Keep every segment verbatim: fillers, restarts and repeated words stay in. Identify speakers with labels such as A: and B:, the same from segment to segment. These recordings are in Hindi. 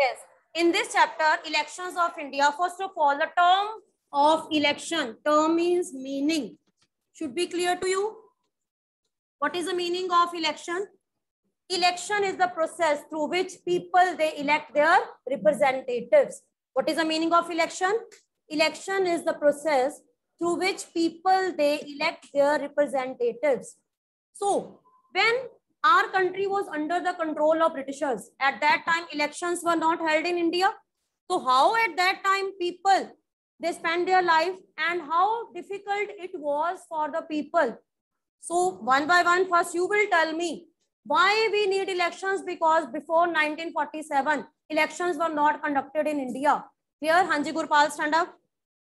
A: Yes. In this chapter, elections of India, first of all, the term of election, term means meaning, should be clear to you. What is the meaning of election? Election is the process through which people, they elect their representatives. What is the meaning of election? Election is the process through which people, they elect their representatives. So when our country was under the control of Britishers, at that time elections were not held in India. So how at that time people, they spent their life, and how difficult it was for the people. So one by one, first you will tell me why we need elections, because before nineteen forty-seven elections were not conducted in India. Clear? Hanji Gurpal, stand up.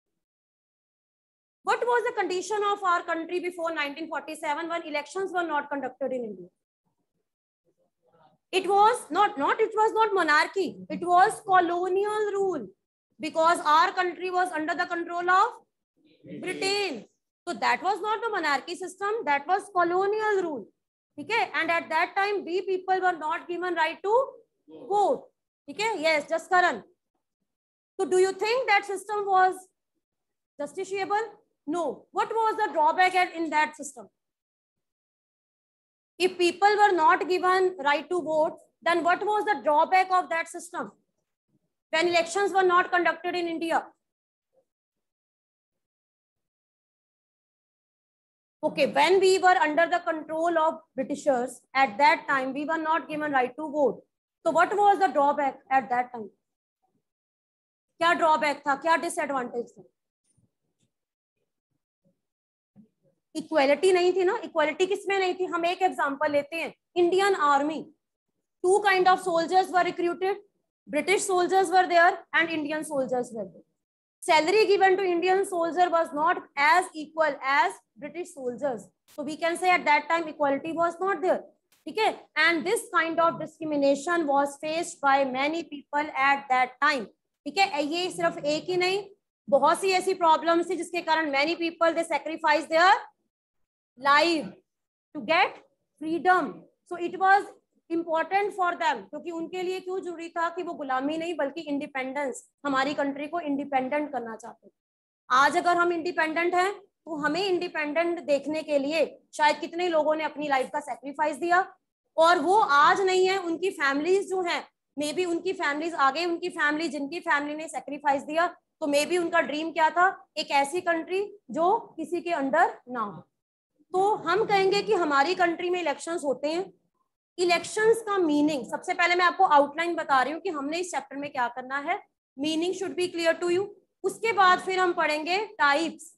A: What was the condition of our country before nineteen forty-seven when elections were not conducted in India? It was not, not, it was not monarchy. It was colonial rule, because our country was under the control of Britain. So that was not the monarchy system, that was colonial rule. Okay? And at that time, we people were not given right to vote. Okay? Yes, just Karan. So do you think that system was justiciable? No. What was the drawback in that system? If people were not given right to vote, then what was the drawback of that system when elections were not conducted in India? Okay, when we were under the control of Britishers, at that time, we were not given right to vote. So what was the drawback at that time? क्या drawback था, क्या disadvantage था? इक्वालिटी नहीं थी ना. इक्वालिटी किसमें नहीं थी? हम एक एग्जांपल लेते हैं. Indian army, two kind of soldiers were recruited. British soldiers were there and Indian soldiers were there. Salary given to Indian soldier was not as equal as British soldiers. So we can say at that time equality was not there. Okay? And this kind of discrimination was faced by many people at that time. Okay? ये सिर्फ एक ही नहीं, बहुत सी ऐसी प्रॉब्लम्स थी जिसके कारण many people they sacrifice their life to get freedom. So it was important for them, क्योंकि उनके लिए क्यों जरूरी था कि वो गुलामी नहीं बल्कि इंडिपेंडेंस, हमारी कंट्री को इंडिपेंडेंट करना चाहते हैं. आज अगर हम इंडिपेंडेंट हैं तो हमें इंडिपेंडेंट देखने के लिए शायद कितने लोगों ने अपनी लाइफ का सेक्रीफाइस दिया, और वो आज नहीं है, उनकी फैमिलीज जो हैं, मे बी उनकी फैमिलीज आगे, उनकी फैमिली जिनकी फैमिली ने सेक्रीफाइस दिया, तो मे बी उनका ड्रीम क्या था, एक ऐसी कंट्री जो किसी के अंडर ना हो. तो हम कहेंगे कि हमारी कंट्री में इलेक्शंस होते हैं. इलेक्शंस का मीनिंग, सबसे पहले मैं आपको आउटलाइन बता रही हूँ कि हमने इस चैप्टर में क्या करना है. Meaning should be clear to you. उसके बाद फिर हम पढ़ेंगे टाइप्स.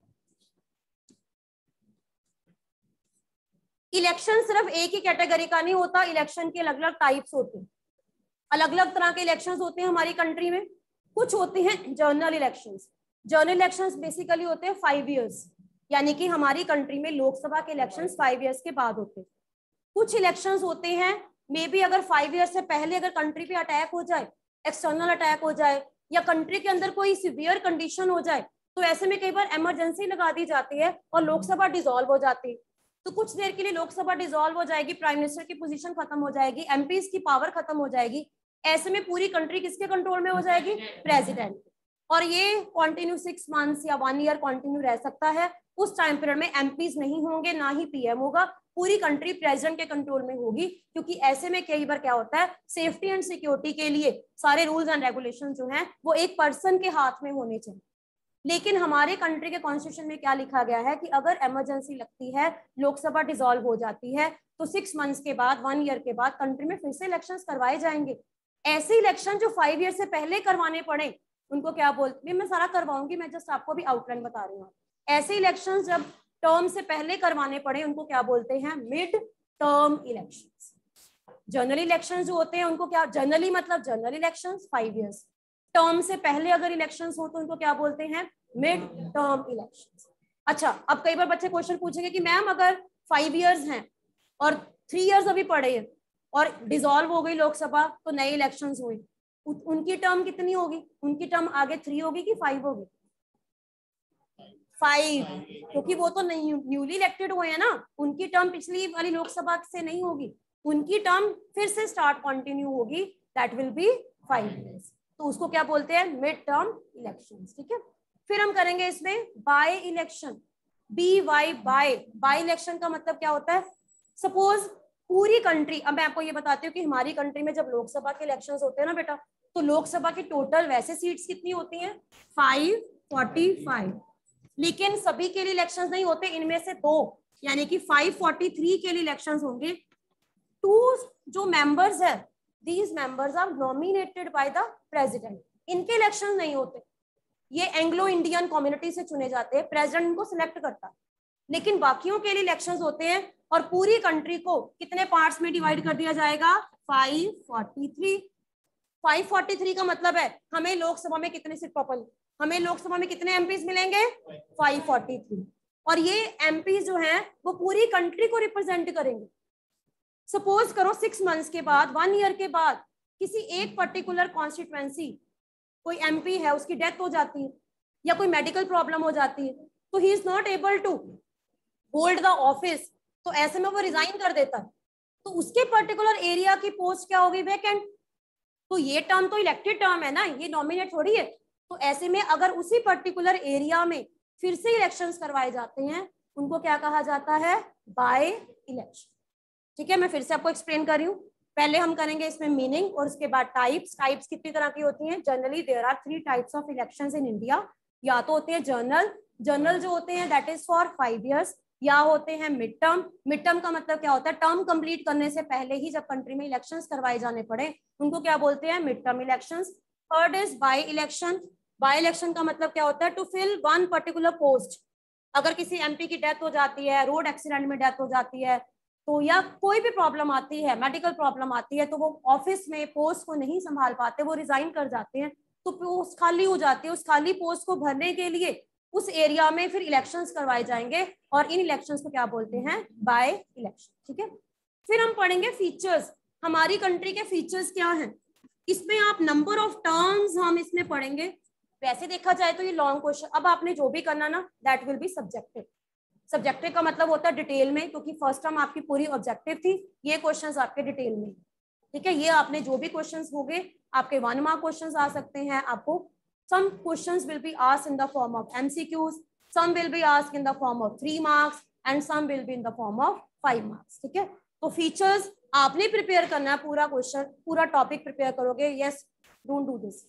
A: इलेक्शन सिर्फ एक ही कैटेगरी का नहीं होता, इलेक्शन के अलग अलग टाइप्स होते हैं. अलग अलग तरह के इलेक्शंस होते हैं हमारी कंट्री में. कुछ होते हैं general elections. General elections basically होते हैं फाइव इयर्स, यानी कि हमारी कंट्री में लोकसभा के इलेक्शंस फाइव इयर्स के बाद होते हैं. कुछ इलेक्शंस होते हैं मे बी अगर फाइव ईयर से पहले अगर कंट्री पे अटैक हो जाए, एक्सटर्नल अटैक हो जाए, या कंट्री के अंदर कोई सीवियर कंडीशन हो जाए, तो ऐसे में कई बार इमरजेंसी लगा दी जाती है और लोकसभा डिसॉल्व हो जाती है. तो कुछ देर के लिए लोकसभा डिसॉल्व हो जाएगी, प्राइम मिनिस्टर की पोजीशन खत्म हो जाएगी, एमपीज की पावर खत्म हो जाएगी. ऐसे में पूरी कंट्री किसके कंट्रोल में हो जाएगी? प्रेसिडेंट. और ये कंटिन्यू सिक्स मंथ्स या वन ईयर कंटिन्यू रह सकता है. उस टाइम पीरियड में एमपीज नहीं होंगे, ना ही पीएम होगा, पूरी कंट्री प्रेसिडेंट के कंट्रोल में होगी. क्योंकि ऐसे में कई बार क्या होता है, सेफ्टी एंड सिक्योरिटी के लिए सारे रूल्स एंड रेगुलेशन जो हैं वो एक पर्सन के हाथ में होने चाहिए. लेकिन हमारे कंट्री के कॉन्स्टिट्यूशन में क्या लिखा गया है कि अगर इमरजेंसी लगती है, लोकसभा डिसॉल्व हो जाती है, तो सिक्स मंथ्स के बाद, वन ईयर के बाद कंट्री में फिर से इलेक्शंस करवाए जाएंगे. ऐसे इलेक्शन जो फाइव ईयर से पहले करवाने पड़े उनको क्या बोलते हैं, मैं सारा करवाऊंगी, मैं जस्ट आपको भी आउटलाइन बता रही हूँ. ऐसे इलेक्शंस जब टर्म से पहले करवाने पड़े उनको क्या बोलते हैं? Mid term elections. General elections जो होते हैं उनको क्या, जनरली मतलब general elections five years, term से पहले अगर इलेक्शंस हो तो उनको क्या बोलते हैं? Mid term elections. अच्छा, अब कई बार बच्चे क्वेश्चन पूछेंगे कि मैम अगर फाइव इयर्स हैं और थ्री इयर्स अभी पड़े हैं और डिसॉल्व हो गई लोकसभा, तो नए इलेक्शंस हुए, उनकी टर्म कितनी होगी? उनकी टर्म आगे थ्री होगी कि फाइव होगी? फाइव, क्योंकि वो तो नहीं न्यूली इलेक्टेड हुए हैं ना, उनकी टर्म पिछली वाली लोकसभा से नहीं होगी, उनकी टर्म फिर से स्टार्ट कंटिन्यू होगी, that will be five years, तो उसको क्या बोलते हैं, मिड टर्म इलेक्शंस, ठीक है। फिर हम करेंगे इसमें by election, B Y by, by election का मतलब क्या होता है, सपोज पूरी कंट्री, अब मैं आपको ये बताती हूँ कि हमारी कंट्री में जब लोकसभा के इलेक्शंस होते हैं ना बेटा, तो लोकसभा की टोटल वैसे सीट्स कितनी होती हैं, फाइव फोर्टी फाइव, लेकिन सभी के लिए इलेक्शंस नहीं होते, इनमें से दो यानी कि फाइव फोर्टी थ्री के लिए इलेक्शंस होंगे। टू जो मेंबर्स है, these members are nominated by the president, इनके इलेक्शन नहीं होते, ये एंग्लो इंडियन कम्युनिटी से चुने जाते हैं, प्रेसिडेंट इनको सिलेक्ट करता है, लेकिन बाकियों के लिए इलेक्शंस होते हैं। और पूरी कंट्री को कितने पार्ट्स में डिवाइड कर दिया जाएगा, five forty three. Five forty three का मतलब है हमें लोकसभा में कितने सीट प्रॉपर, हमें लोकसभा में कितने एमपीज मिलेंगे, फाइव फोर्टी थ्री, और ये एमपीज जो हैं वो पूरी कंट्री को रिप्रेजेंट करेंगे। सपोज करो सिक्स मंथ्स के बाद, वन ईयर के बाद किसी एक पर्टिकुलर कॉन्स्टिट्यूएंसी कोई एमपी है उसकी डेथ हो जाती है या कोई मेडिकल प्रॉब्लम हो जाती है, तो he is not able to hold the office, तो ऐसे में वो रिजाइन कर देता है, तो उसके पर्टिकुलर एरिया की पोस्ट क्या होगी, वैकेंट। तो ये टर्म तो इलेक्टेड टर्म है ना, ये नॉमिनेट थोड़ी है, तो ऐसे में अगर उसी पर्टिकुलर एरिया में फिर से इलेक्शंस करवाए जाते हैं, उनको क्या कहा जाता है, बाय इलेक्शन, ठीक है। मैं फिर से आपको एक्सप्लेन कर रही हूँ, पहले हम करेंगे इसमें मीनिंग और उसके बाद टाइप्स। टाइप्स कितनी तरह की होती हैं, generally there are three types of elections in India, या तो होते हैं जर्नल, जर्नल जो होते हैं that is for five years, या होते हैं मिड टर्म। मिड टर्म का मतलब क्या होता है, टर्म कंप्लीट करने से पहले ही जब कंट्री में इलेक्शंस करवाए जाने पड़े, उनको क्या बोलते हैं, mid term elections. Third is by election. By election का मतलब क्या होता है, to fill one particular post, अगर किसी एमपी की डेथ हो जाती है, रोड एक्सीडेंट में डेथ हो जाती है, तो या कोई भी प्रॉब्लम आती है, मेडिकल प्रॉब्लम आती है, तो वो ऑफिस में पोस्ट को नहीं संभाल पाते, वो रिजाइन कर जाते हैं, तो पोस्ट खाली हो जाती है, उस खाली पोस्ट को भरने के लिए उस एरिया में फिर इलेक्शंस करवाए जाएंगे, और इन इलेक्शंस को क्या बोलते हैं, बाय इलेक्शन, ठीक है। फिर हम पढ़ेंगे फीचर्स, हमारी कंट्री के फीचर्स क्या हैं, इसमें आप नंबर ऑफ टर्म्स हम इसमें पढ़ेंगे। वैसे देखा जाए तो ये लॉन्ग क्वेश्चन, अब आपने जो भी करना ना that will be subjective. Subjective का मतलब होता है डिटेल में, क्योंकि फर्स्ट टर्म आपकी पूरी ऑब्जेक्टिव थी, ये क्वेश्चंस आपके डिटेल में, ठीक है। ये आपने जो भी क्वेश्चंस होंगे आपके वन मार्क क्वेश्चंस आ सकते हैं, आपको some questions will be asked in the form of M C Qs, some will be asked in the form of three marks and some will be in the form of five marks, ठीक है। तो फीचर्स आपने प्रिपेयर करना है, पूरा क्वेश्चन पूरा टॉपिक प्रिपेयर करोगे, यस डोंट डू दिस,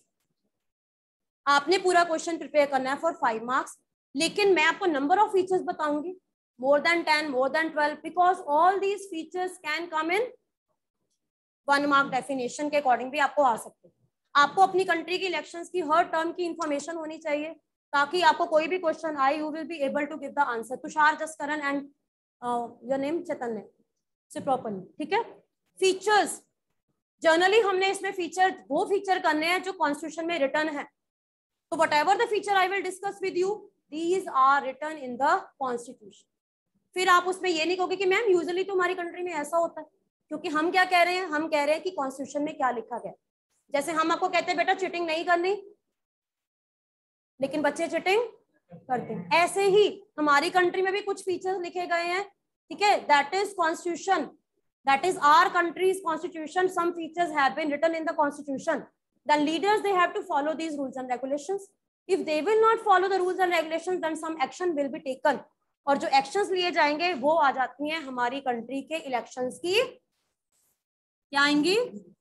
A: आपने पूरा क्वेश्चन प्रिपेयर करना है फॉर फाइव मार्क्स, लेकिन मैं आपको नंबर ऑफ फीचर्स बताऊंगी, more than ten, more than twelve, because all these features can come in one mark definition के अकॉर्डिंग भी आपको आ सकते हैं। आपको अपनी कंट्री की इलेक्शंस की हर टर्म की इंफॉर्मेशन होनी चाहिए, ताकि आपको कोई भी क्वेश्चन आए you will be able to give the answer. Tushar Jaskaran and your name Chaitanya से प्रॉपर्ली, ठीक है। फीचर्स जनरली हमने इसमें फीचर वो फीचर करने हैं जो कॉन्स्टिट्यूशन में रिटर्न है, तो whatever the feature I will discuss with you, these are written in the constitution. फिर आप उसमें ये नहीं कहोगे कि मैम यूजुअली तो हमारी कंट्री में ऐसा होता है, क्योंकि हम क्या कह रहे हैं, हम कह रहे हैं कि कॉन्स्टिट्यूशन में क्या लिखा गया। जैसे हम आपको कहते हैं बेटा चीटिंग नहीं करनी, लेकिन बच्चे चीटिंग करते हैं, ऐसे ही हमारी कंट्री में भी कुछ फीचर्स लिखे गए हैं, ठीक है। That is constitution, that is our country's constitution, some features have been written in the constitution, then leaders they have to follow these rules and regulations. If they will not follow the rules and regulations, then some action will be taken, और जो एक्शंस लिए जाएंगे वो आ जाती हैं हमारी कंट्री के इलेक्शंस की क्या आएंगी,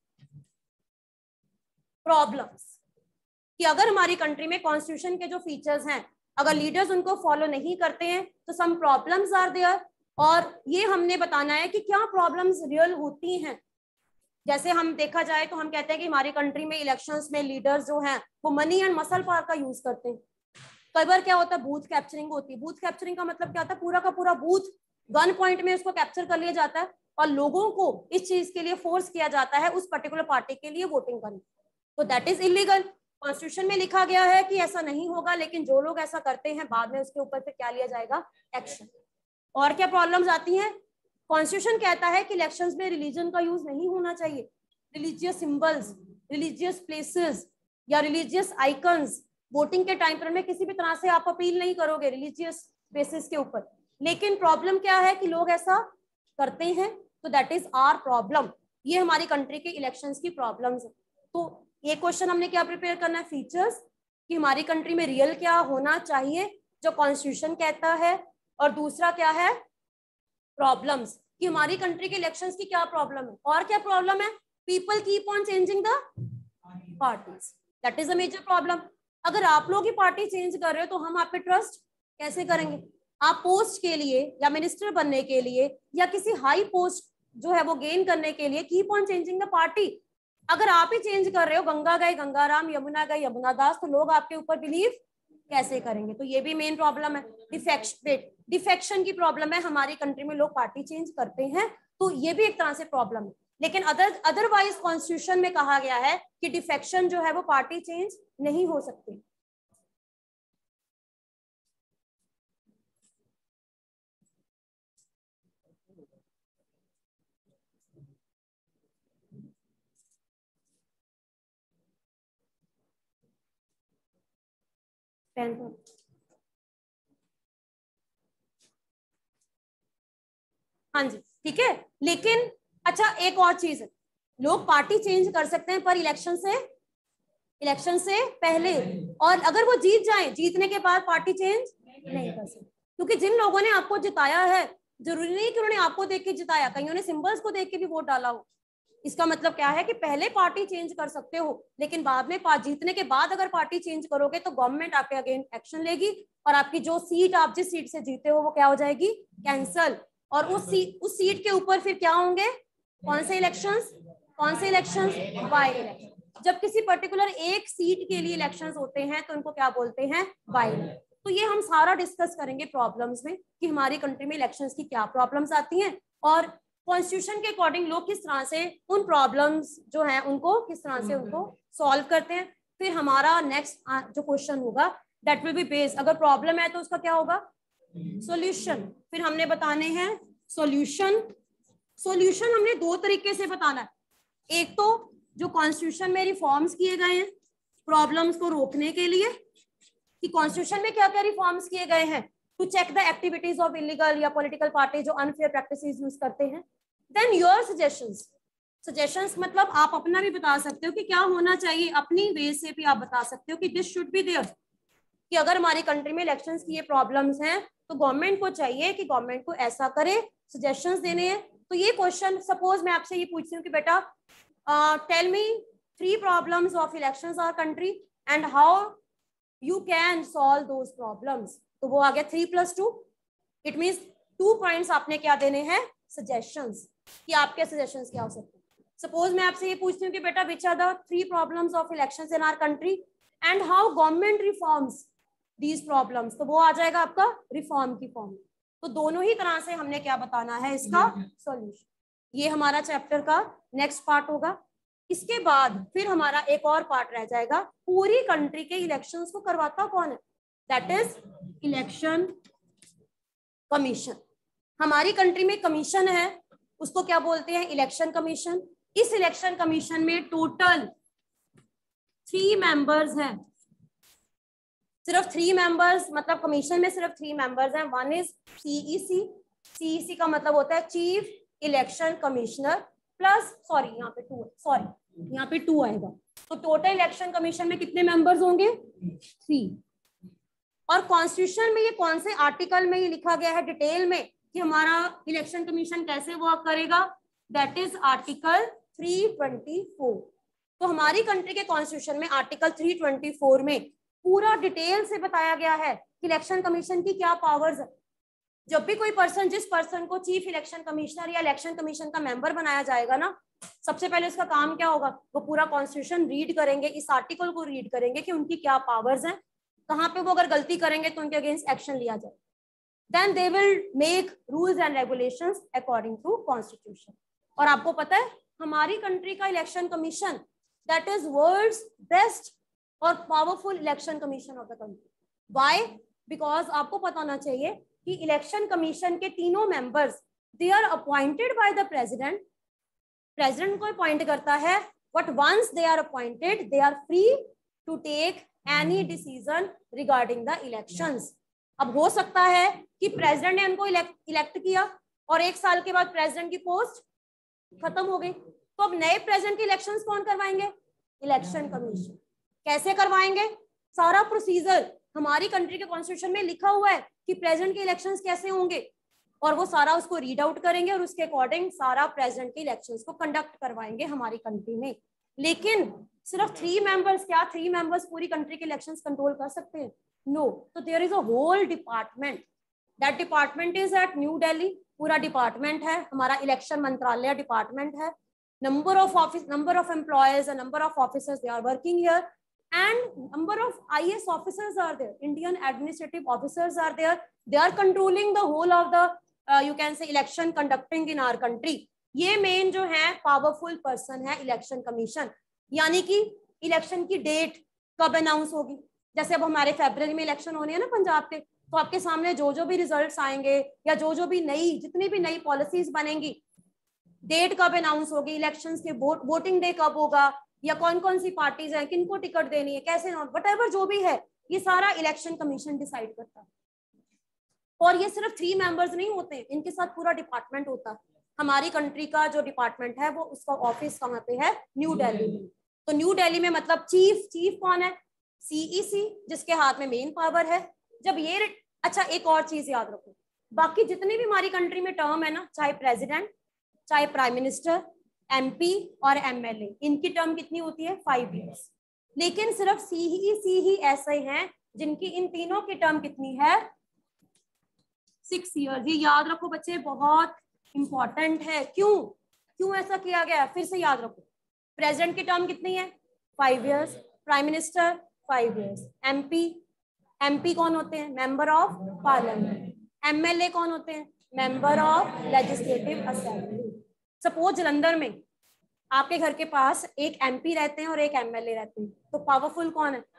A: प्रॉब्लम्स, कि अगर हमारी कंट्री में कॉन्स्टिट्यूशन के जो फीचर्स हैं अगर लीडर्स उनको फॉलो नहीं करते हैं तो सम प्रॉब्लम्स आर देयर, और ये हमने बताना है कि क्या प्रॉब्लम्स रियल होती हैं। जैसे हम देखा जाए तो हम कहते हैं कि हमारी कंट्री में इलेक्शंस में लीडर्स जो हैं वो मनी एंड मसल पावर का यूज करते हैं। कई बार क्या होता है, बूथ कैप्चरिंग होती है। बूथ कैप्चरिंग का मतलब क्या होता है, पूरा का पूरा बूथ गन पॉइंट में उसको कैप्चर कर लिया जाता है और लोगों को इस चीज के लिए फोर्स किया जाता है उस पर्टिकुलर पार्टी के लिए वोटिंग करने, तो दैट इज इलीगल। कॉन्स्टिट्यूशन में लिखा गया है कि ऐसा नहीं होगा, लेकिन जो लोग ऐसा करते हैं बाद में उसके ऊपर फिर क्या लिया जाएगा, एक्शन। और क्या प्रॉब्लम्स आती हैं, कॉन्स्टिट्यूशन कहता है कि इलेक्शंस में रिलीजन का यूज नहीं होना चाहिए, रिलीजियस सिंबल्स, रिलीजियस प्लेसेस या रिलीजियस आइकन्स वोटिंग के टाइम पर में किसी भी तरह से आप अपील नहीं करोगे रिलीजियस बेसिस के ऊपर। लेकिन प्रॉब्लम क्या है कि लोग ऐसा करते हैं, तो दैट इज आवर प्रॉब्लम। ये हमारी कंट्री के इलेक्शंस की प्रॉब्लम्स है। तो ये क्वेश्चन हमने क्या प्रिपेयर करना है, फीचर्स, कि हमारी कंट्री में रियल क्या होना चाहिए जो कॉन्स्टिट्यूशन कहता है, और दूसरा क्या है, प्रॉब्लम्स, कि हमारी कंट्री के इलेक्शंस की क्या प्रॉब्लम है। और क्या प्रॉब्लम है, people keep on changing the parties, that is a major problem. अगर आप लोग ही पार्टी चेंज कर रहे हो तो हम आप पे ट्रस्ट कैसे करेंगे। आप पोस्ट के लिए या मिनिस्टर बनने के लिए या किसी हाई पोस्ट जो है वो गेन करने के लिए keep on changing the party. अगर आप ही चेंज कर रहे हो, गंगा गए गंगाराम, यमुना गए यमुना दास, तो लोग आपके ऊपर बिलीव कैसे करेंगे। तो ये भी मेन प्रॉब्लम है। डिफेक्शन डिफेक्शन की प्रॉब्लम है, हमारी कंट्री में लोग पार्टी चेंज करते हैं, तो ये भी एक तरह से प्रॉब्लम है। लेकिन अदर अदरवाइज कॉन्स्टिट्यूशन में कहा गया है कि डिफेक्शन जो है वो पार्टी चेंज नहीं हो सकती। हाँ जी ठीक है। लेकिन अच्छा एक और चीज है, लोग पार्टी चेंज कर सकते हैं पर इलेक्शन से इलेक्शन से पहले, और अगर वो जीत जाएं, जीतने के बाद पार्टी चेंज नहीं कर सकते, क्योंकि जिन लोगों ने आपको जिताया है जरूरी नहीं कि उन्होंने आपको देख के जिताया, कईयों ने सिंबल्स को देख के भी वोट डाला हो। इसका मतलब क्या है कि पहले पार्टी चेंज कर सकते हो, लेकिन बाद में जीतने के बाद अगर पार्टी चेंज करोगे तो गवर्नमेंट आपके अगेंस्ट एक्शन लेगी और आपकी जो सीट, आप जिस सीट से जीते हो वो क्या हो जाएगी, कैंसल। और उस सीट उस सीट के ऊपर फिर क्या होंगे, कौन से इलेक्शंस, कौन से इलेक्शंस, बाई इलेक्शन। जब किसी पर्टिकुलर एक सीट के लिए इलेक्शंस होते हैं तो उनको क्या बोलते हैं, बाई। तो ये हम सारा डिस्कस करेंगे प्रॉब्लम्स में कि हमारी कंट्री में इलेक्शंस की क्या प्रॉब्लम्स आती हैं और कॉन्स्टिट्यूशन के अकॉर्डिंग लोग किस तरह से उन प्रॉब्लम्स जो हैं उनको किस तरह से उनको सॉल्व करते हैं। फिर हमारा नेक्स्ट जो क्वेश्चन होगा दैट विल बी बेस्ड, अगर प्रॉब्लम है तो उसका क्या होगा, सॉल्यूशन। फिर हमने बताने हैं सॉल्यूशन। सॉल्यूशन हमने दो तरीके से बताना है, एक तो जो कॉन्स्टिट्यूशन में रिफॉर्म्स किए गए हैं प्रॉब्लम्स को रोकने के लिए, कि कॉन्स्टिट्यूशन में क्या क्या रिफॉर्म्स किए गए हैं to check the activities of illegal या पॉलिटिकल पार्टी जो अनफेयर प्रैक्टिसेस यूज करते हैं। देन योर सजेशंस, सजेशंस मतलब आप अपना भी बता सकते हो कि क्या होना चाहिए, अपनी वे से भी आप बता सकते हो कि दिस शुड बी देयर, कि अगर हमारी कंट्री में इलेक्शंस की ये प्रॉब्लम्स हैं तो गवर्नमेंट को चाहिए कि गवर्नमेंट को ऐसा करे, सजेशंस देने हैं। तो ये क्वेश्चन सपोज मैं आपसे ये पूछती हूँ कि बेटा tell me three problems of elections our country and how you can solve those problems, तो वो आ गया three plus two, it means two points आपने क्या देने हैं, सजेशंस, कि आपके सजेशंस क्या हो सकते हैं। सपोज मैं आपसे ये पूछती हूँ कि बेटा which are the three problems of elections in our country and how government reforms these problems, तो वो आ जाएगा आपका रिफॉर्म की फॉर्म। तो दोनों ही तरह से हमने क्या बताना है, इसका सॉल्यूशन। ये हमारा चैप्टर का नेक्स्ट पार्ट होगा। इसके बाद फिर हमारा एक और पार्ट रह जाएगा, पूरी कंट्री के इलेक्शंस को करवाता कौन है, दैट इज इलेक्शन कमीशन। हमारी कंट्री में कमीशन है, उसको क्या बोलते हैं, इलेक्शन कमीशन। इस इलेक्शन कमीशन में टोटल थ्री मेंबर्स हैं, सिर्फ थ्री मेंबर्स, मतलब कमीशन में सिर्फ थ्री मेंबर्स हैं। वन इज सीईसी, सीईसी का मतलब होता है chief election commissioner plus, sorry यहाँ पे टू, सॉरी यहाँ पे टू आएगा। तो टोटल इलेक्शन कमीशन में कितने मेंबर्स होंगे, थ्री। और कॉन्स्टिट्यूशन में ये कौन से आर्टिकल में ये लिखा गया है डिटेल में कि हमारा इलेक्शन कमीशन कैसे वर्क करेगा, that is article three twenty four. तो हमारी कंट्री के कॉन्स्टिट्यूशन में आर्टिकल थ्री ट्वेंटी फोर में पूरा डिटेल से बताया गया है कि इलेक्शन कमीशन की क्या पावर्स है। जब भी कोई पर्सन, जिस पर्सन को चीफ इलेक्शन कमिश्नर या इलेक्शन कमीशन का मेंबर बनाया जाएगा ना, सबसे पहले उसका काम क्या होगा, वो पूरा कॉन्स्टिट्यूशन रीड करेंगे, इस आर्टिकल को रीड करेंगे कि उनकी क्या पावर्स हैं, कहाँ पे वो अगर गलती करेंगे तो उनके अगेंस्ट एक्शन लिया जाए। Then they will make rules and regulations according to constitution. और आपको पता है हमारी कंट्री का election commission that is world's best और powerful election commission of the country. Why? Because आपको पता होना चाहिए कि इलेक्शन कमीशन के तीनों members they are appointed by the president, president को अपॉइंट करता है, but once they are appointed they are free to take any decision regarding the elections. अब हो सकता है कि प्रेसिडेंट ने उनको इलेक्ट इलेक्ट किया और एक साल के बाद प्रेसिडेंट की पोस्ट खत्म हो गई, तो अब नए प्रेसिडेंट के इलेक्शंस कौन करवाएंगे, इलेक्शन कमीशन। कैसे करवाएंगे? सारा प्रोसीजर हमारी कंट्री के कॉन्स्टिट्यूशन में लिखा हुआ है कि प्रेसिडेंट के इलेक्शंस कैसे होंगे, और वो सारा उसको रीड आउट करेंगे और उसके अकॉर्डिंग सारा प्रेसिडेंट के इलेक्शंस को कंडक्ट करवाएंगे हमारी कंट्री में। लेकिन सिर्फ थ्री मेंबर्स, क्या थ्री मेंबर्स पूरी कंट्री के इलेक्शंस कंट्रोल कर सकते हैं? नो। तो there is a whole department, that department is at New Delhi. पूरा डिपार्टमेंट है हमारा, इलेक्शन मंत्रालय डिपार्टमेंट है। Number of office, number of employees, number of officers they are working here, and number of I A S officers are there, Indian administrative officers are there, they are controlling the whole of the uh, you can say election conducting in our country. ये मेन जो है पावरफुल पर्सन है इलेक्शन कमीशन। यानी कि इलेक्शन की डेट कब अनाउंस होगी, जैसे अब हमारे फरवरी में इलेक्शन होने हैं ना पंजाब के, तो आपके सामने जो जो भी रिजल्ट्स आएंगे या जो जो भी नई जितनी भी नई पॉलिसीज बनेंगी, डेट कब अनाउंस होगी, इलेक्शंस के वोट वोटिंग डे कब होगा, या कौन कौन सी पार्टीज हैं, किनको टिकट देनी है, कैसे नॉट, वट जो भी है, ये सारा इलेक्शन कमीशन डिसाइड करता है। और ये सिर्फ थ्री मेंबर्स नहीं होते हैं, इनके साथ पूरा डिपार्टमेंट होता है। हमारी कंट्री का जो डिपार्टमेंट है वो उसका ऑफिस कहाँ पे है? न्यू दिल्ली में। तो न्यू दिल्ली में मतलब चीफ, चीफ कौन है? सीईसी, जिसके हाथ में मेन पावर है। जब ये, अच्छा एक और चीज याद रखो, बाकी जितनी भी हमारी कंट्री में टर्म है ना, चाहे प्रेसिडेंट, चाहे प्राइम मिनिस्टर, एमपी और एमएलए, इनकी टर्म कितनी होती है? Five years. लेकिन सिर्फ सीईसी ही ऐसे हैं जिनकी इन तीनों की टर्म कितनी है? Six years. ये याद रखो बच्चे, बहुत इंपॉर्टेंट है। क्यों क्यों ऐसा किया गया? फिर से याद रखो, प्रेसिडेंट की टर्म कितनी है? Five years, prime minister five years, MP, MP कौन होते हैं? Member of parliament. एमएलए कौन होते हैं? Member of legislative assembly. Suppose Jalandhar में आपके घर के पास एक एमपी रहते हैं और एक एमएलए रहते हैं, तो पावरफुल कौन है?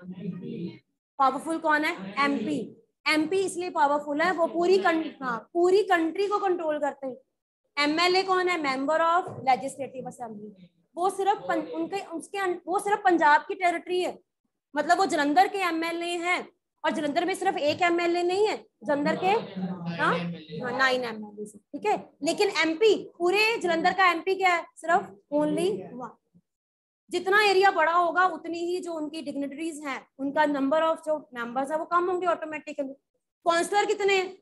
A: पावरफुल कौन है? एमपी। एमपी इसलिए पावरफुल है, वो पूरी कंट्री, हाँ पूरी कंट्री को कंट्रोल करते हैं। एमएलए कौन है? Member of legislative assembly. वो सिर्फ पन, उनके उसके वो सिर्फ पंजाब की टेरिटरी है, मतलब वो जलंधर के एमएलए हैं। और जलंधर में सिर्फ एक एमएलए नहीं है, जलंधर के हाँ नाइन एमएलए, ठीक है। लेकिन एमपी, पूरे जलंधर का एमपी क्या है? सिर्फ ओनली वन। जितना एरिया बड़ा होगा उतनी ही जो उनकी डिग्निटरीज हैं, उनका नंबर ऑफ जो मेंबर्स है वो कम होंगे ऑटोमेटिकली। काउंसलर कितने हैं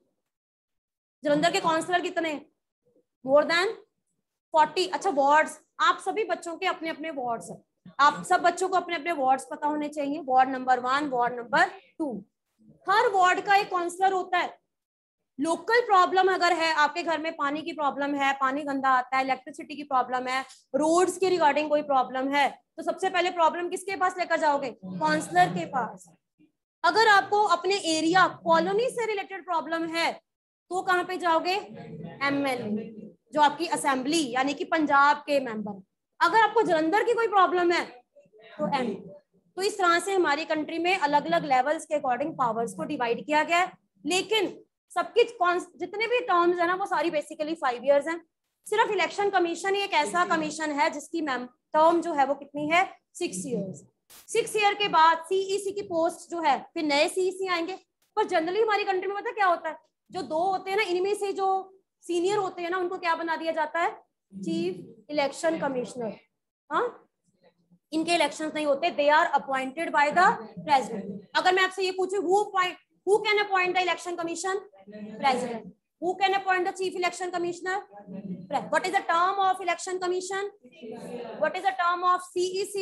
A: जलंधर के? काउंसलर कितने? More than forty. अच्छा वार्ड्स, आप सभी बच्चों के अपने अपने वार्ड्स हैं, आप सब बच्चों को अपने अपने वार्ड्स पता होने चाहिए। Ward number one, ward number two, हर वार्ड का एक काउंसलर होता है। लोकल प्रॉब्लम अगर है, आपके घर में पानी की प्रॉब्लम है, पानी गंदा आता है, इलेक्ट्रिसिटी की प्रॉब्लम है, रोड्स के रिगार्डिंग कोई प्रॉब्लम है, तो सबसे पहले प्रॉब्लम किसके पास लेकर जाओगे? काउंसलर के पास। अगर आपको अपने एरिया, कॉलोनी से रिलेटेड प्रॉब्लम है तो कहाँ पे जाओगे? एमएलए, जो आपकी असेंबली यानी कि पंजाब के मेंबर। अगर आपको जलंधर की कोई प्रॉब्लम है तो एम। तो इस तरह से हमारी कंट्री में अलग अलग लेवल्स के अकॉर्डिंग पावर्स को डिवाइड किया गया है। लेकिन सबकी जितने भी टर्म्स है ना वो सारी बेसिकली फाइव इयर्स हैं। सिर्फ इलेक्शन कमीशन ही एक ऐसा कमीशन है जिसकी मैम टर्म जो है वो कितनी है? Six years. सिक्स ईयर के बाद सीईसी की पोस्ट जो है, फिर नए सीईसी आएंगे। पर जनरली हमारी कंट्री में पता क्या होता है, जो दो होते हैं ना, इनमें से जो सीनियर होते हैं ना उनको क्या बना दिया जाता है? Chief election commissioner. हाँ, इनके इलेक्शंस नहीं होते, they are appointed by the president. अगर मैं आपसे ये पूछूं who appoint who can appoint the election commission? President. Who can appoint the chief election commissioner? What is the term of election commission? What is the term of C E C?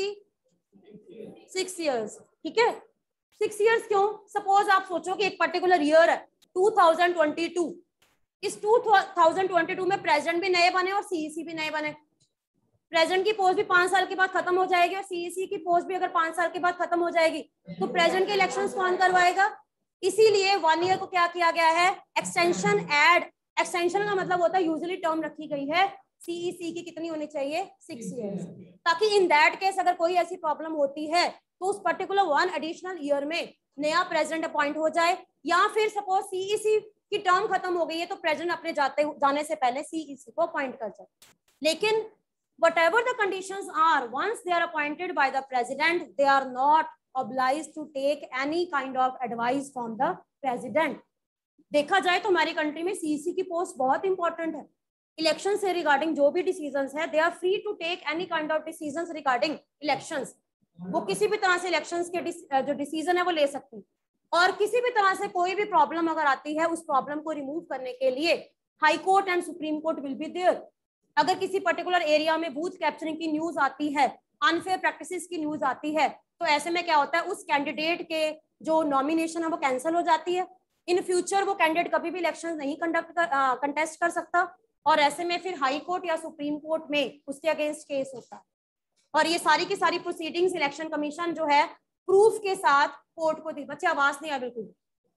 A: Six years. ठीक है, सिक्स इयर्स क्यों? सपोज आप सोचो कि एक पर्टिकुलर ईयर है टू थाउजेंड ट्वेंटी टू, इस टू थाउजेंड ट्वेंटी टू में प्रेसिडेंट भी नए बने और सीईसी भी नए बने। प्रेसिडेंट की पोस्ट भी पांच साल के बाद खत्म हो जाएगी और सीईसी की पोस्ट भी अगर पांच साल के बाद खत्म हो जाएगी, तो प्रेसिडेंट के इलेक्शंस कौन करवाएगा? इसीलिए वन ईयर को क्या किया गया है? Extension add. एक्सटेंशन का मतलब होता है, यूजुअली टर्म रखी गई है सीईसी की कितनी होनी चाहिए? सिक्स इयर्स, ताकि इन दैट केस अगर कोई ऐसी प्रॉब्लम होती है तो उस पर्टिकुलर वन एडिशनल ईयर में नया प्रेसिडेंट अपॉइंट हो जाए, या फिर सपोज सीईसी की टर्म खत्म हो गई है तो प्रेसिडेंट अपने जाते जाने से पहले सीईसी को अपॉइंट कर जाए। लेकिन whatever the conditions are, once they are appointed by the president, they are not obliged to take any kind of advice from the president. देखा जाए तो हमारी कंट्री में सीईसी की पोस्ट बहुत इंपॉर्टेंट है। इलेक्शन से रिगार्डिंग जो भी डिसीजंस है, they are free to take any kind of decisions regarding elections. वो किसी भी तरह से इलेक्शंस के जो डिसीजन है वो ले सकते हैं, और किसी भी तरह से कोई भी प्रॉब्लम अगर आती है उस प्रॉब्लम को रिमूव करने के लिए high court and supreme court will be there. अगर किसी पर्टिकुलर एरिया में बूथ कैप्चरिंग की न्यूज आती है, अनफेयर प्रैक्टिसेस की न्यूज आती है, तो ऐसे में क्या होता है, उस कैंडिडेट के जो नॉमिनेशन है वो कैंसिल हो जाती है। इन फ्यूचर वो कैंडिडेट कभी भी इलेक्शन नहीं कंडक्ट कर कंटेस्ट कर सकता, और ऐसे में फिर हाई कोर्ट या सुप्रीम कोर्ट में उसके अगेंस्ट केस होता है। और ये सारी की सारी प्रोसीडिंग्स इलेक्शन कमीशन जो है प्रूफ के साथ कोर्ट को दी। बच्चे आवाज नहीं आ बिल्कुल,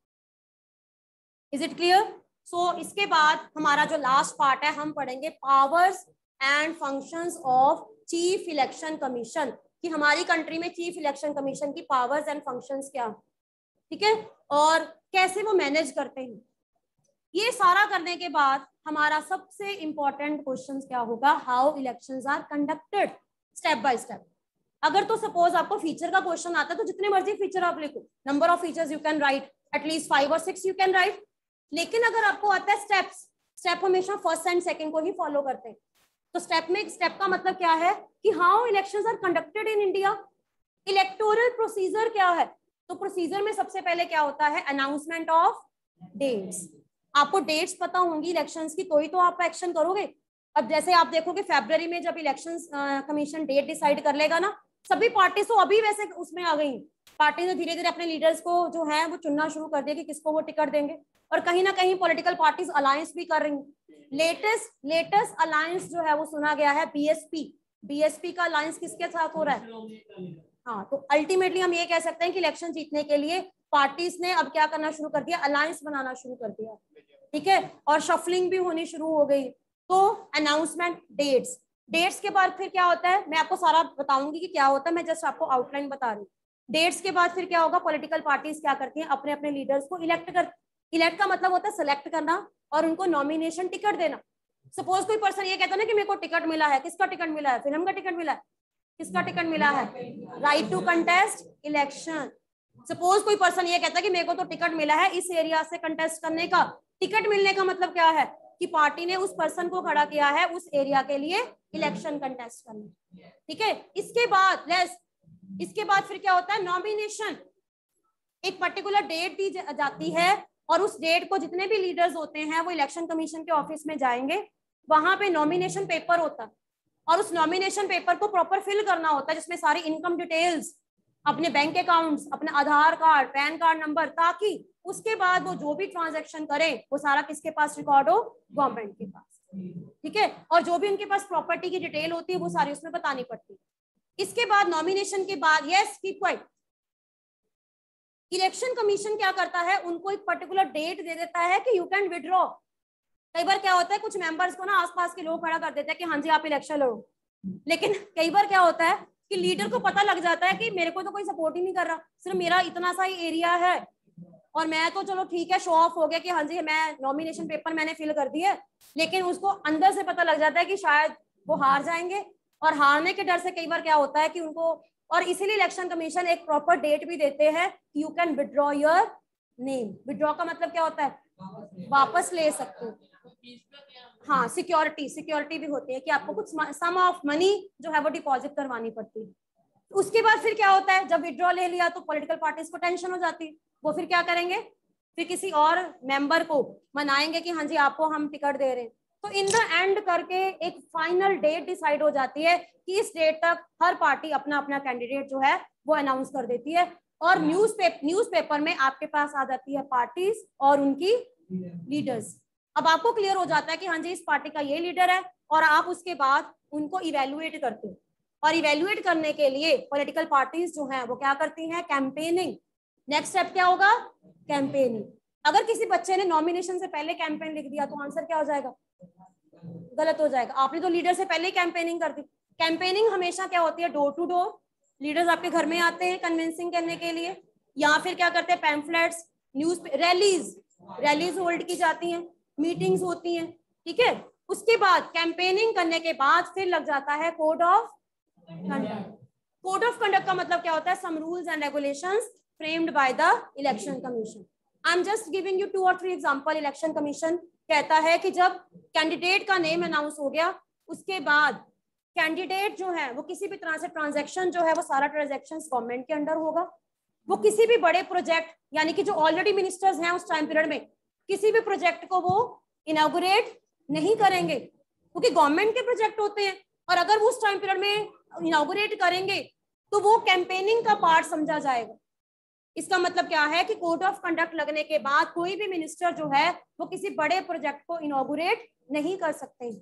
A: इज इट क्लियर? सो इसके बाद हमारा जो लास्ट पार्ट है हम पढ़ेंगे powers and functions of chief election commission, कि हमारी कंट्री में चीफ इलेक्शन कमीशन की पावर्स एंड फंक्शंस क्या, ठीक है, और कैसे वो मैनेज करते हैं। ये सारा करने के बाद हमारा सबसे इंपॉर्टेंट क्वेश्चन क्या होगा, how elections are conducted step by step. अगर तो सपोज आपको फीचर का क्वेश्चन आता है तो जितने मर्जी फीचर आप लिखो, number of features you can write, at least five और सिक्स यू कैन राइट। लेकिन अगर आपको आता है स्टेप्स, स्टेप हमेशा फर्स्ट एंड सेकंड को ही फॉलो करते हैं। तो स्टेप में स्टेप का मतलब क्या है कि how elections are conducted in India, electoral procedure क्या है। तो प्रोसीजर में सबसे पहले क्या होता है, अनाउंसमेंट ऑफ डेट्स। आपको डेट्स पता होंगी इलेक्शंस की, तो ही तो आप एक्शन करोगे। अब जैसे आप देखोगे फरवरी में जब इलेक्शंस कमीशन डेट डिसाइड कर लेगा ना, सभी पार्टी तो अभी वैसे उसमें आ गई, पार्टी ने धीरे धीरे अपने लीडर्स को जो है वो चुनना शुरू कर दिया कि किसको वो टिकट देंगे, और कहीं ना कहीं पॉलिटिकल पार्टीज अलायंस भी कर रही हैं। लेटेस्ट लेटेस्ट अलायंस जो है वो सुना गया है बीएसपी, बीएसपी का अलायंस किसके साथ हो रहा है। हाँ, तो अल्टीमेटली हम ये कह सकते हैं कि इलेक्शन जीतने के लिए पार्टीज ने अब क्या करना शुरू कर दिया, अलायंस बनाना शुरू कर दिया, ठीक है, और शफलिंग भी होनी शुरू हो गई। तो अनाउंसमेंट, डेट्स, डेट्स के बाद फिर क्या होता है, मैं आपको सारा बताऊंगी कि क्या होता है, मैं जस्ट आपको आउटलाइन बता रही हूँ। डेट्स के बाद फिर क्या होगा, पॉलिटिकल पार्टीज क्या करती हैं, अपने अपने लीडर्स को इलेक्ट कर, इलेक्ट का मतलब होता है सेलेक्ट करना और उनको नॉमिनेशन टिकट देना। सपोज कोई पर्सन ये कहता है ना कि मेरे को टिकट मिला है, किसका टिकट मिला है, फिल्म का टिकट मिला है, किसका टिकट मिला है, right to contest election. Suppose कोई पर्सन ये कहता है कि मेरे को तो टिकट मिला है इस एरिया से कंटेस्ट करने का, टिकट मिलने का मतलब क्या है कि पार्टी ने उस पर्सन को खड़ा किया है उस एरिया के लिए इलेक्शन कंटेस्ट करने, ठीक है। इसके बाद लेस इसके बाद फिर क्या होता है, नॉमिनेशन। एक पर्टिकुलर डेट दी जाती है और उस डेट को जितने भी लीडर्स होते हैं वो इलेक्शन कमीशन के ऑफिस में जाएंगे, वहां पे नॉमिनेशन पेपर होता है और उस नॉमिनेशन पेपर को प्रॉपर फिल करना होता है, जिसमें सारी इनकम डिटेल्स, अपने बैंक अकाउंट्स, अपने Aadhaar card, PAN card number, ताकि उसके बाद वो जो भी ट्रांजैक्शन करें वो सारा किसके पास रिकॉर्ड हो, गवर्नमेंट के पास, ठीक है। और जो भी उनके पास प्रॉपर्टी की डिटेल होती है वो सारी उसमें बतानी पड़ती है। इसके बाद नॉमिनेशन के बाद, yes keep quiet, election commission क्या करता है, उनको एक पर्टिकुलर डेट दे देता है कि यू कैन विड्रॉ। कई बार क्या होता है, कुछ मेंबर्स को ना आसपास के लोग खड़ा कर देते हैं कि हाँ जी आप इलेक्शन लड़ो, लेकिन कई बार क्या होता है कि लीडर को पता लग जाता है कि मेरे को तो कोई सपोर्ट ही नहीं कर रहा, सिर्फ मेरा इतना सा ही एरिया है और मैं तो चलो ठीक है शो ऑफ हो गया कि हाँ जी मैं नॉमिनेशन पेपर मैंने फिल कर दिया, लेकिन उसको अंदर से पता लग जाता है कि शायद वो हार जाएंगे, और हारने के डर से कई बार क्या होता है कि उनको, और इसीलिए इलेक्शन कमीशन एक प्रॉपर डेट भी देते हैं, you can withdraw your name. Withdraw का मतलब क्या होता है, वापस ले सकते हो। हाँ, सिक्योरिटी सिक्योरिटी भी होती है कि आपको कुछ सम ऑफ मनी जो है वो डिपॉजिट करवानी पड़ती है। उसके बाद फिर क्या होता है, जब विड्रॉ ले लिया तो पॉलिटिकल पार्टीज को टेंशन हो जाती है, वो फिर क्या करेंगे, फिर किसी और मेंबर को मनाएंगे कि हाँ जी आपको हम टिकट दे रहे हैं। तो इन द एंड करके एक फाइनल डेट डिसाइड हो जाती है कि इस डेट तक हर पार्टी अपना अपना कैंडिडेट जो है वो अनाउंस कर देती है, और न्यूज पेपर न्यूज़पेपर में आपके पास आ जाती है पार्टीज और उनकी लीडर्स। अब आपको क्लियर हो जाता है कि हाँ जी इस पार्टी का ये लीडर है, और आप उसके बाद उनको इवेल्युएट करते हो, और इवेल्युएट करने के लिए पॉलिटिकल पार्टीज जो हैं वो क्या करती हैं, कैंपेनिंग। नेक्स्ट स्टेप क्या होगा, कैंपेनिंग। अगर किसी बच्चे ने नॉमिनेशन से पहले कैंपेन लिख दिया तो आंसर क्या हो जाएगा, गलत हो जाएगा, आपने तो लीडर से पहले ही कैंपेनिंग कर दी। कैंपेनिंग हमेशा क्या होती है, डोर टू डोर, लीडर्स आपके घर में आते हैं कन्विंसिंग करने के लिए, या फिर क्या करते हैं, pamphlets, news, rallies rallies hold की जाती हैं, मीटिंग्स होती हैं, ठीक है। उसके बाद कैंपेनिंग करने के बाद फिर लग जाता है code of conduct. Code of conduct का मतलब क्या होता है, some rules and regulations framed by the election commission. I am just giving you two और थ्री एग्जांपल। इलेक्शन कमीशन कहता है कि जब कैंडिडेट का नेम अनाउंस हो गया उसके बाद कैंडिडेट जो है वो किसी भी तरह से ट्रांजैक्शन जो है वो सारा ट्रांजैक्शन गवर्नमेंट के अंडर होगा। वो किसी भी बड़े प्रोजेक्ट यानी कि जो ऑलरेडी मिनिस्टर्स हैं उस टाइम पीरियड में किसी भी प्रोजेक्ट को वो इनॉग्रेट नहीं करेंगे क्योंकि गवर्नमेंट के प्रोजेक्ट होते हैं, और अगर वो उस टाइम पीरियड में इनॉग्रेट करेंगे तो वो कैंपेनिंग का पार्ट समझा जाएगा। इसका मतलब क्या है कि कोड ऑफ कंडक्ट लगने के बाद कोई भी मिनिस्टर जो है वो किसी बड़े प्रोजेक्ट को इनॉग्रेट नहीं कर सकते।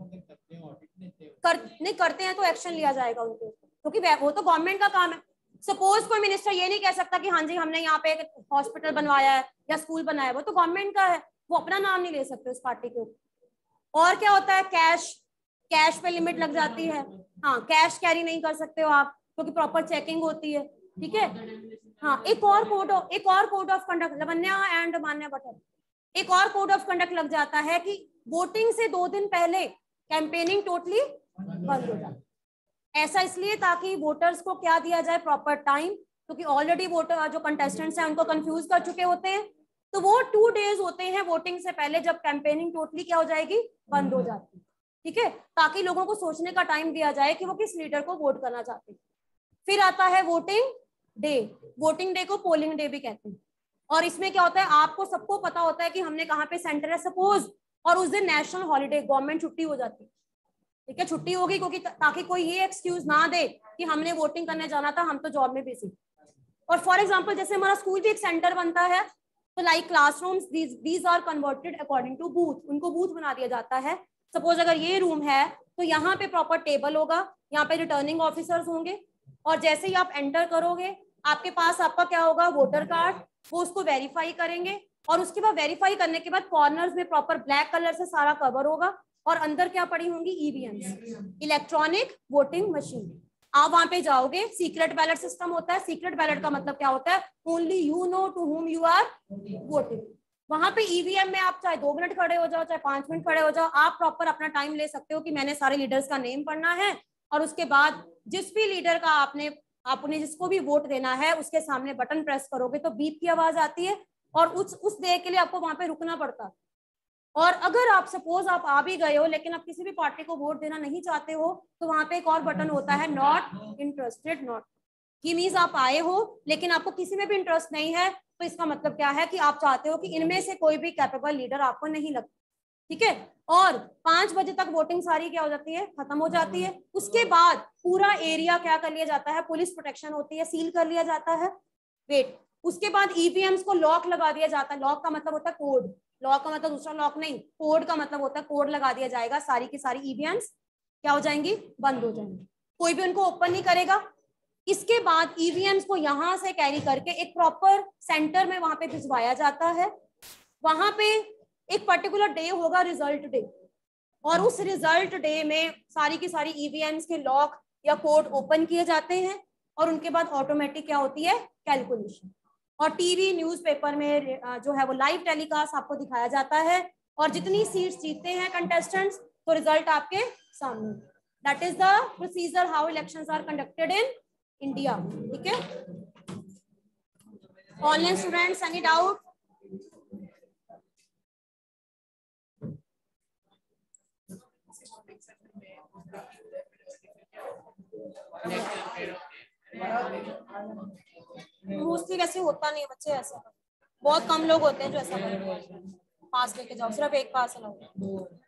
A: कर नहीं करते हैं तो एक्शन लिया जाएगा उनके ऊपर, क्योंकि वो तो गवर्नमेंट का काम है। सपोज कोई मिनिस्टर ये नहीं कह सकता कि हाँ जी हमने यहाँ पे एक हॉस्पिटल बनवाया है या स्कूल बनाया है, वो तो गवर्नमेंट का है, वो अपना नाम नहीं ले सकते उस पार्टी के ऊपर। और क्या होता है, कैश कैश पे लिमिट लग जाती है। हाँ, कैश कैरी नहीं कर सकते हो आप क्योंकि प्रॉपर चेकिंग होती है, ठीक है। हाँ, एक और कोड एक और कोड ऑफ कंडक्ट लवन्या एंड मान्या बटन एक और कोड ऑफ कंडक्ट लग जाता है कि वोटिंग से दो दिन पहले कैंपेनिंग टोटली बंद हो जाए। ऐसा इसलिए ताकि वोटर्स को क्या दिया जाए, प्रॉपर टाइम, क्योंकि ऑलरेडी वोटर जो कंटेस्टेंट्स हैं उनको कंफ्यूज कर चुके होते हैं। तो वो टू डेज होते हैं वोटिंग से पहले जब कैंपेनिंग टोटली क्या हो जाएगी, बंद हो जाती है, ठीक है, ताकि लोगों को सोचने का टाइम दिया जाए कि वो किस लीडर को वोट करना चाहते हैं। फिर आता है वोटिंग डे। वोटिंग डे को पोलिंग डे भी कहते हैं। और इसमें क्या होता है, आपको सबको पता होता है कि हमने कहाँ पे सेंटर है सपोज, और उस दिन नेशनल हॉलीडे, गवर्नमेंट छुट्टी हो जाती है, ठीक है, छुट्टी होगी क्योंकि ताकि कोई ये एक्सक्यूज ना दे कि हमने वोटिंग करने जाना था, हम तो जॉब में बिजी। और फॉर एग्जांपल जैसे हमारा स्कूल भी एक सेंटर बनता है, तो like classrooms these are converted according to booth, उनको बूथ बना दिया जाता है। सपोज अगर ये रूम है तो यहाँ पे प्रॉपर टेबल होगा, यहाँ पे रिटर्निंग ऑफिसर्स होंगे, और जैसे ही आप एंटर करोगे आपके पास आपका क्या होगा, वोटर कार्ड, वो उसको वेरीफाई करेंगे, और उसके बाद वेरीफाई करने के बाद कॉर्नर्स में प्रॉपर ब्लैक कलर से सारा कवर होगा, और अंदर क्या पड़ी होंगी, ईवीएम्स, इलेक्ट्रॉनिक वोटिंग मशीन। आप वहां पे जाओगे, सीक्रेट बैलेट सिस्टम होता है। सीक्रेट बैलेट का मतलब क्या होता है, only you know to whom you are voting. वहां पे ईवीएम में आप चाहे दो मिनट खड़े हो जाओ, चाहे पांच मिनट खड़े हो जाओ, आप प्रॉपर अपना टाइम ले सकते हो कि मैंने सारे लीडर्स का नेम पढ़ना है, और उसके बाद जिस भी लीडर का आपने आपने जिसको भी वोट देना है उसके सामने बटन प्रेस करोगे तो बीप की आवाज आती है, और उस उस देर के लिए आपको वहां पे रुकना पड़ता है। और अगर आप सपोज आप आ भी गए हो लेकिन आप किसी भी पार्टी को वोट देना नहीं चाहते हो, तो वहां पे एक और बटन होता है, नॉट इंटरेस्टेड। नॉट की मीन्स आप आए हो लेकिन आपको किसी में भी इंटरेस्ट नहीं है, तो इसका मतलब क्या है कि आप चाहते हो कि इनमें से कोई भी कैपेबल लीडर आपको नहीं लगता, ठीक है। और पांच बजे तक वोटिंग सारी क्या हो जाती है, खत्म हो जाती है। उसके बाद पूरा एरिया क्या कर लिया जाता है, पुलिस प्रोटेक्शन होती है, सील कर लिया जाता है। वेट, उसके बाद ईवीएम्स को लॉक लगा दिया जाता है। लॉक का मतलब होता है कोड, लॉक का मतलब दूसरा लॉक नहीं, कोड का मतलब होता है कोड लगा दिया जाएगा, सारी की सारी ईवीएम्स क्या हो जाएंगी, बंद हो जाएंगी, कोई भी उनको ओपन नहीं करेगा। इसके बाद ईवीएम्स को यहां से कैरी करके एक प्रॉपर सेंटर में वहां पे भिजवाया जाता है। वहां पे एक पर्टिकुलर डे होगा, रिजल्ट डे, और उस रिजल्ट डे में सारी की सारी ईवीएम्स के लॉक या कोड ओपन किए जाते हैं, और उनके बाद ऑटोमेटिक क्या होती है, कैलकुलेशन। और टीवी न्यूज़पेपर में जो है वो लाइव टेलीकास्ट आपको दिखाया जाता है, और जितनी सीट्स जीतते हैं कंटेस्टेंट्स तो रिजल्ट आपके सामने। That is the procedure how elections are conducted in India, ठीक है। Online students, any doubt? Mostly वैसे होता नहीं है बच्चे, ऐसा बहुत कम लोग होते हैं जो ऐसा पास लेके जाओ, सिर्फ एक पास अलाउ।